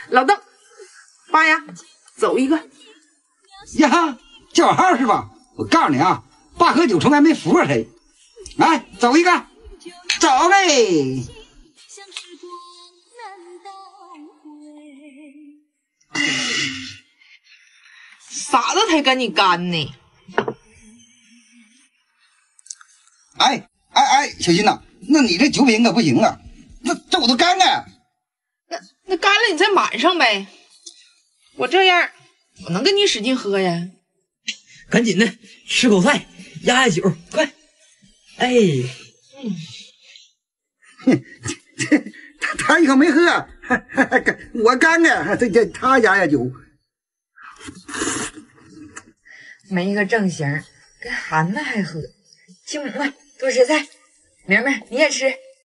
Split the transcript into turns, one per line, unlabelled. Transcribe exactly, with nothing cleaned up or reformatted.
老邓，爸呀，走一个。
呀，叫号是吧？我告诉你啊，爸喝酒从来没服过谁。来，走一个，走呗。
啥子才跟你干呢？
哎哎哎，小新呐，那你这酒品可不行啊，这这我都干了。
那那干了你再满上呗。我这样，我能跟你使劲喝呀？
赶紧的，吃口菜，压压酒，快！哎，
哼，他他以后没喝，我干了，这这他压压酒。
没个正形，跟孩子还喝。亲母们多吃菜，明明你也吃。